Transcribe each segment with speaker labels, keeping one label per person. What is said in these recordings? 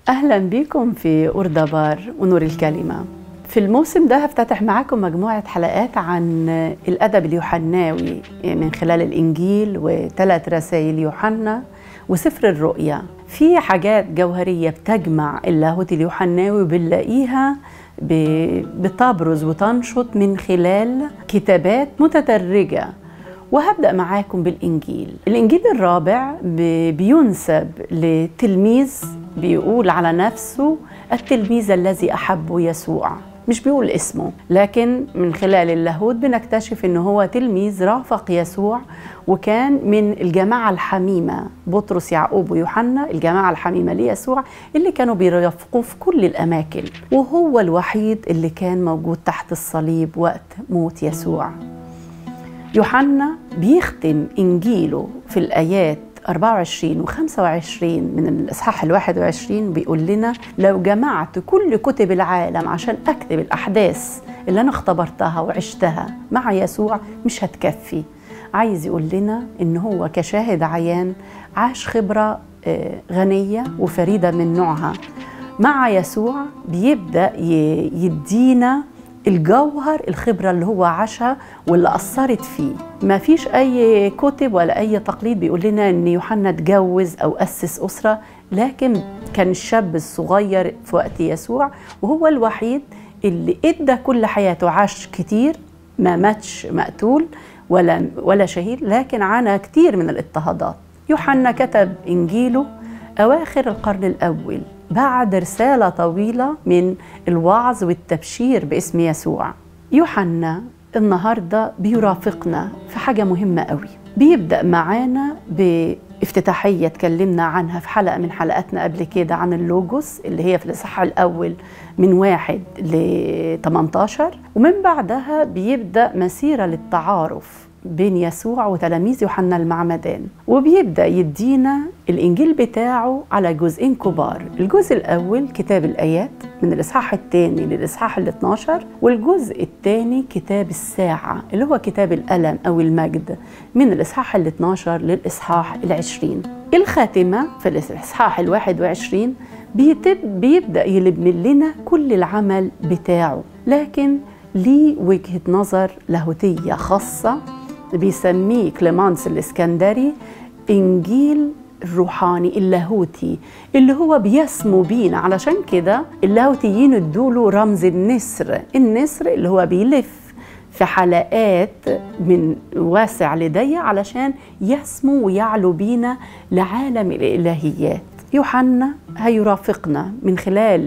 Speaker 1: أهلا بكم في أوردبار ونور الكلمة. في الموسم ده هفتتح معاكم مجموعة حلقات عن الأدب اليوحناوي من خلال الإنجيل و3 رسائل يوحنا وسفر الرؤيا. في حاجات جوهرية بتجمع اللاهوت اليوحناوي وبنلاقيها بتبرز وتنشط من خلال كتابات متدرجة. وهبدأ معاكم بالإنجيل. الإنجيل الرابع بينسب لتلميذ بيقول على نفسه التلميذ الذي أحبه يسوع، مش بيقول اسمه، لكن من خلال اللاهوت بنكتشف إنه هو تلميذ رافق يسوع وكان من الجماعة الحميمة، بطرس يعقوب ويوحنا، الجماعة الحميمة ليسوع اللي كانوا بيرافقوه في كل الأماكن، وهو الوحيد اللي كان موجود تحت الصليب وقت موت يسوع. يوحنا بيختم إنجيله في الآيات 24 و 25 من الإصحاح 21 بيقول لنا: لو جمعت كل كتب العالم عشان أكتب الأحداث اللي أنا اختبرتها وعشتها مع يسوع مش هتكفي. عايز يقول لنا إن هو كشاهد عيان عاش خبرة غنية وفريدة من نوعها مع يسوع، بيبدأ يدينا الجوهر الخبرة اللي هو عاشها واللي أثرت فيه. ما فيش أي كتب ولا أي تقليد بيقول لنا إن يوحنا اتجوز أو أسس أسرة، لكن كان الشاب الصغير في وقت يسوع، وهو الوحيد اللي إدى كل حياته، عاش كتير، ما ماتش مقتول ولا شهيد، لكن عانى كتير من الاضطهادات. يوحنا كتب إنجيله أواخر القرن الأول بعد رسالة طويلة من الوعظ والتبشير باسم يسوع. يوحنا النهاردة بيرافقنا في حاجة مهمة قوي. بيبدأ معانا بافتتاحية اتكلمنا عنها في حلقة من حلقاتنا قبل كده عن اللوجوس اللي هي في الإصحاح الأول من 1 ل 18، ومن بعدها بيبدأ مسيرة للتعارف بين يسوع وتلاميذ يوحنا المعمدان، وبيبدأ يدينا الإنجيل بتاعه على جزئين كبار. الجزء الأول كتاب الآيات من الإصحاح الثاني للإصحاح 12، والجزء الثاني كتاب الساعة اللي هو كتاب الألم أو المجد من الإصحاح 12 للإصحاح 20. الخاتمة في الإصحاح 21 بيبدأ يلم لنا كل العمل بتاعه، لكن ليه وجهة نظر لاهوتية خاصة بيسميه كليمانس الإسكندري إنجيل الروحاني اللاهوتي اللي هو بيسمو بينا. علشان كده اللاهوتيين ادوله رمز النسر اللي هو بيلف في حلقات من واسع لضيق علشان يسمو ويعلو بينا لعالم الإلهيات. يوحنا هيرافقنا من خلال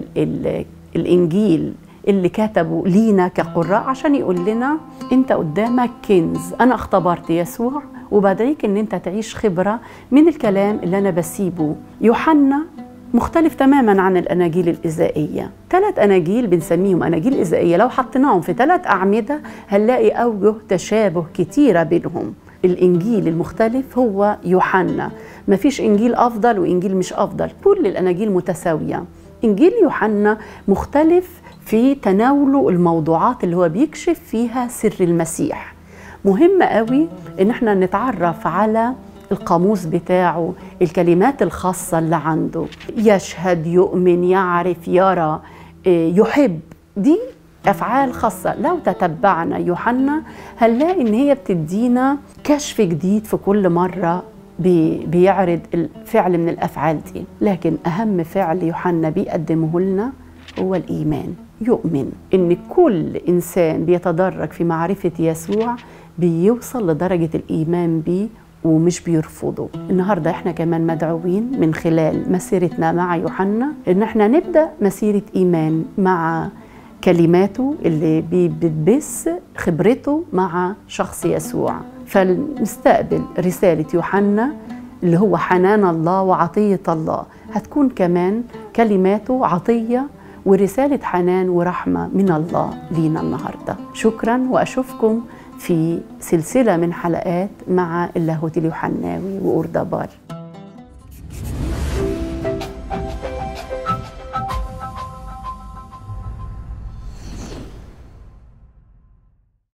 Speaker 1: الإنجيل اللي كتبوا لينا كقراء عشان يقول لنا: انت قدامك كنز، انا اختبرت يسوع وبدعيك ان انت تعيش خبرة من الكلام اللي انا بسيبه. يوحنا مختلف تماما عن الاناجيل الإزائية. 3 اناجيل بنسميهم اناجيل إزائية، لو حطيناهم في 3 أعمدة هنلاقي اوجه تشابه كتيرة بينهم. الانجيل المختلف هو يوحنا، مفيش انجيل افضل وانجيل مش افضل، كل الاناجيل متساوية. انجيل يوحنا مختلف في تناوله الموضوعات اللي هو بيكشف فيها سر المسيح. مهم قوي ان احنا نتعرف على القاموس بتاعه، الكلمات الخاصة اللي عنده: يشهد، يؤمن، يعرف، يرى، يحب. دي أفعال خاصة. لو تتبعنا يوحنا هنلاقي ان هي بتدينا كشف جديد في كل مرة بيعرض الفعل من الأفعال دي. لكن أهم فعل يوحنا بيقدمه لنا هو الإيمان. يؤمن إن كل إنسان بيتدرج في معرفة يسوع بيوصل لدرجة الإيمان بيه ومش بيرفضه. النهاردة إحنا كمان مدعوين من خلال مسيرتنا مع يوحنا إن إحنا نبدأ مسيرة إيمان مع كلماته اللي بتبث خبرته مع شخص يسوع. فنستقبل رسالة يوحنا اللي هو حنان الله وعطية الله، هتكون كمان كلماته عطية ورسالة حنان ورحمة من الله لينا النهاردة. شكرا، وأشوفكم في سلسلة من حلقات مع اللاهوت اليوحناوي وأوردبار.